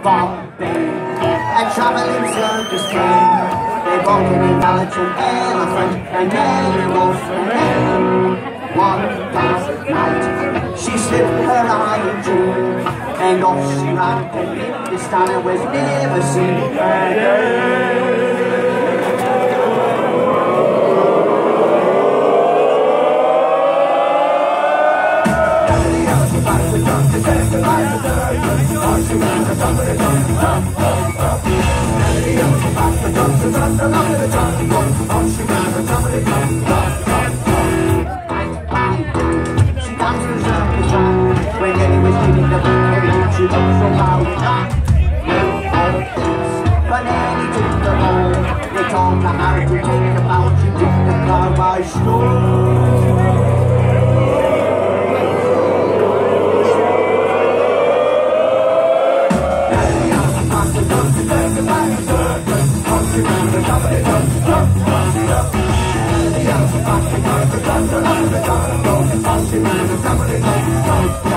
Bombay, a traveling circus train. They brought in a Belgian elephant and Mary Wolf, and then one last night she slipped her iron jewel, and off she ran to meet this town and was never seen again. She danced the circus round when Jenny was leading the bouquet. She looked so loud and hot with all this, but Nanny took the ball. They told her how to take the bounce. She took the car by storm. She